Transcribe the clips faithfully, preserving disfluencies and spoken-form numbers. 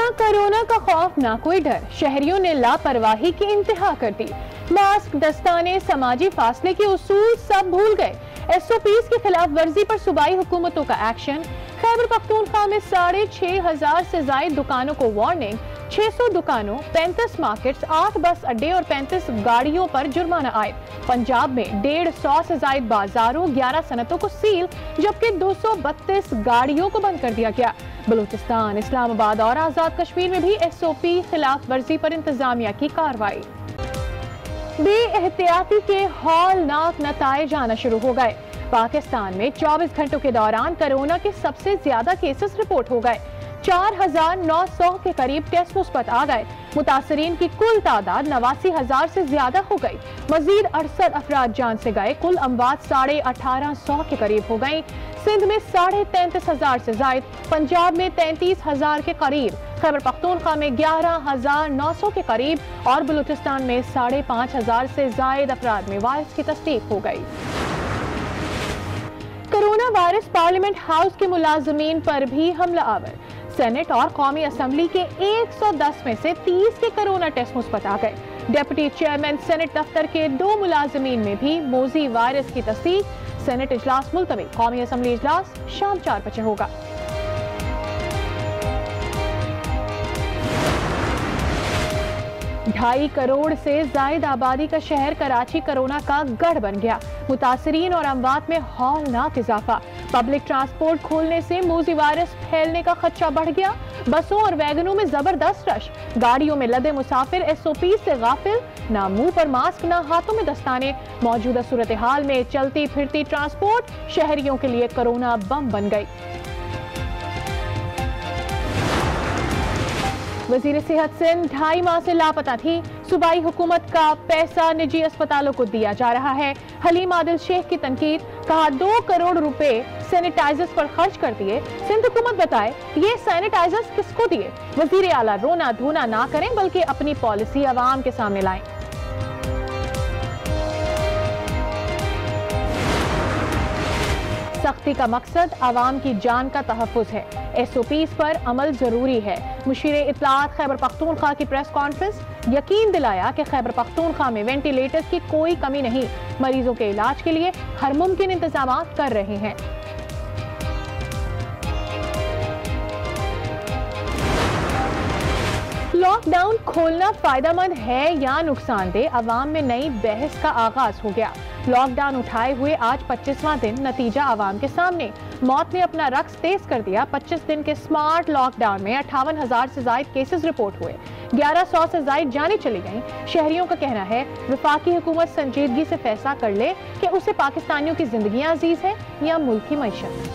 जहां कोरोना का खौफ ना कोई डर, शहरियों ने लापरवाही की इंतहा कर दी। मास्क, दस्ताने, समाजी फासले के उसूल सब भूल गए। एस ओ पीज़ की खिलाफ वर्जी पर सूबाई हुकूमतों का एक्शन। खैबर पख्तूनख्वा में साढ़े छह हजार से ज्यादा दुकानों को वार्निंग। छह सौ दुकानों, पैंतीस मार्केट्स, आठ बस अड्डे और पैंतीस गाड़ियों पर जुर्माना आए। पंजाब में डेढ़ सौ से ज्यादा बाजारों, ग्यारह सनतों को सील, जबकि दो सौ बत्तीस गाड़ियों को बंद कर दिया गया। बलूचिस्तान, इस्लामाबाद और आजाद कश्मीर में भी एस ओ पी खिलाफ वर्जी पर इंतजामिया की कार्रवाई। बेएहतियाती के हौलनाक नताइज आना शुरू हो गए। पाकिस्तान में चौबीस घंटों के दौरान कोरोना के सबसे ज्यादा केसेस रिपोर्ट हो गए। चार हजार नौ सौ के करीब टेस्ट मुस्बत आ गए। मुतासरीन की कुल तादाद नवासी हजार से ज्यादा हो गई। मजीद अड़सठ अफराद जान से गए। कुल अमवात साढ़े अठारह सौ के करीब हो गई। सिंध में साढ़े तैंतीस हजार से जायद, पंजाब में तैंतीस हजार के करीब, खैबर पख्तूनख्वा में ग्यारह हजार नौ सौ के करीब और बलूचिस्तान में साढ़े पाँच हजार से जायद अफराद में वायरस की तस्दीक हो गई। कोरोना वायरस पार्लियामेंट हाउस के मुलाजमीन पर भी हमला आवर। सेनेट और कौमी असम्बली के एक सौ दस में से तीस के कोरोना टेस्ट मुस्बत आ गए। डिप्टी चेयरमैन सेनेट दफ्तर के दो मुलाजमीन में भी मोजी वायरस की तस्दीक। सेनेट इजलास मुलतवी, कौमी असम्बली इजलास शाम चार बजे होगा। ढाई करोड़ से जायद आबादी का शहर कराची कोरोना का गढ़ बन गया। मुतासरीन और अमवात में हौलनाक इजाफा। पब्लिक ट्रांसपोर्ट खोलने से मोजी वायरस फैलने का खदशा बढ़ गया। बसों और वैगनों में जबरदस्त रश। गाड़ियों में लदे मुसाफिर एस ओ पी से गाफिल। ना मुंह पर मास्क, ना हाथों में दस्ताने। मौजूदा सूरत हाल में चलती फिरती ट्रांसपोर्ट शहरियों के लिए कोरोना बम बन गई। वजीर सेहत सिंध ढाई माह से लापता थी। सूबाई हुकूमत का पैसा निजी अस्पतालों को दिया जा रहा है। हलीम आदिल शेख की तनकीद, कहा दो करोड़ रुपए सैनिटाइजर्स पर खर्च कर दिए। सिंध हुकूमत बताए ये सैनिटाइजर्स किसको दिए। वजीर आला रोना धोना ना करें बल्कि अपनी पॉलिसी अवाम के सामने लाएं। सख्ती का मकसद आवाम की जान का तहफ़्फ़ुज़ है। एस ओ पीज़ पर अमल जरूरी है। मुशीर इत्तलात खैबर पख्तूनख्वा की प्रेस कॉन्फ्रेंस, यकीन दिलाया कि खैबर पख्तूनख्वा में वेंटिलेटर्स की कोई कमी नहीं। मरीजों के इलाज के लिए हर मुमकिन इंतजाम कर रहे हैं। लॉकडाउन खोलना फायदेमंद है या नुकसानदेह, अवाम में नई बहस का आगाज हो गया। लॉकडाउन उठाए हुए आज पच्चीसवां दिन, नतीजा आवाम के सामने। मौत ने अपना रक्स तेज कर दिया। पच्चीस दिन के स्मार्ट लॉकडाउन में अट्ठावन हजार से ज्यादा केसेस रिपोर्ट हुए। ग्यारह सौ से ज्यादा जानें चली गईं। शहरियों का कहना है वफाकी हुकूमत संजीदगी से फैसला कर ले कि उसे पाकिस्तानियों की जिंदगियां अजीज है या मुल्क की मईशत।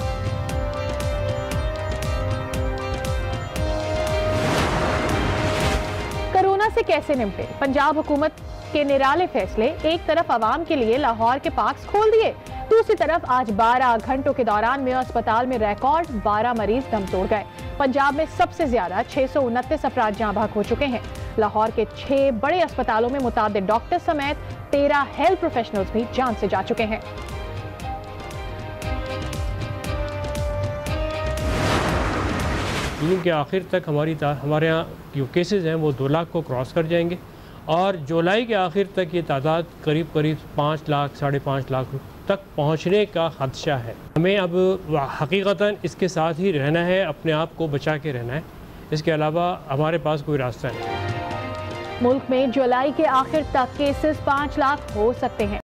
कोरोना से कैसे निपटे, पंजाब हुकूमत के निराले फैसले। एक तरफ आवाम के लिए लाहौर के पार्क्स खोल दिए, दूसरी तरफ आज बारह घंटों के दौरान मेयो अस्पताल में रिकॉर्ड बारह मरीज दम तोड़ गए। पंजाब में सबसे ज्यादा छह सौ उनतीस अफराद जाँ बहक हो चुके हैं। लाहौर के छह बड़े अस्पतालों में मुताबिक डॉक्टर समेत तेरह हेल्थ प्रोफेशनल्स भी जान से जा चुके हैं। जून के आखिर तक हमारी हमारे यहाँ जो केसेस हैं वो दो लाख को क्रॉस कर जाएंगे और जुलाई के आखिर तक ये तादाद करीब करीब पाँच लाख साढ़े पाँच लाख तक पहुँचने का खदशा है। हमें अब हकीकतन इसके साथ ही रहना है, अपने आप को बचा के रहना है। इसके अलावा हमारे पास कोई रास्ता नहीं। मुल्क में जुलाई के आखिर तक केसेस पाँच लाख हो सकते हैं।